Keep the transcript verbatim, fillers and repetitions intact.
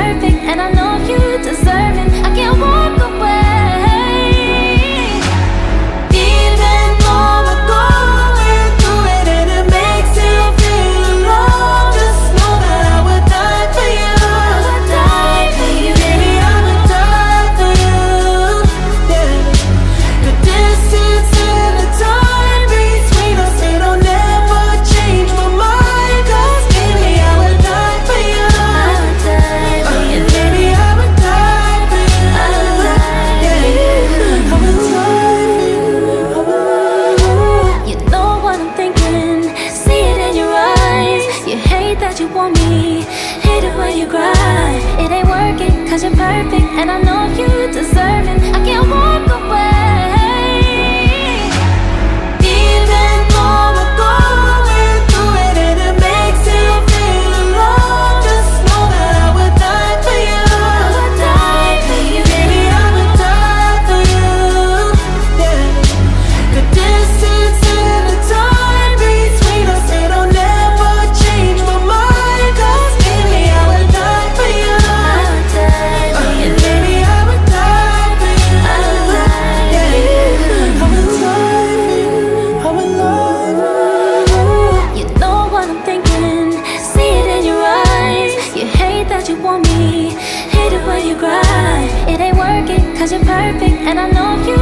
perfect, and I know you deserve it. I can't walk away. Even though we're going through it and it makes you feel alone, just know that I would die for you. I would die for you. Baby, I would die for you. Yeah. The distance and the time between us, it'll never change my mind. 'Cause baby, I would die for you. I would die for you. And baby, I would die for you. I would die for you. I would die for you. I would. You know what I'm thinking, see it in your eyes. You hate that you want me, hate it when you cry. It ain't working 'cause you're perfect, and I know you deserve it. I can't walk away. Even though we're going through it and it makes you feel alone, just know that I would die for you. I would die for you. Baby, I would die for you. Yeah. The distance and the time between us, it'll never change my mind. 'Cause baby, I would die for you. I would die for you. And baby, I would die for you. I would die for you. I would die for you. I would lie for you. You know what I'm thinking, see it in your eyes. You hate that you want me, hate it when you cry. It ain't working 'cause you're perfect, and I know you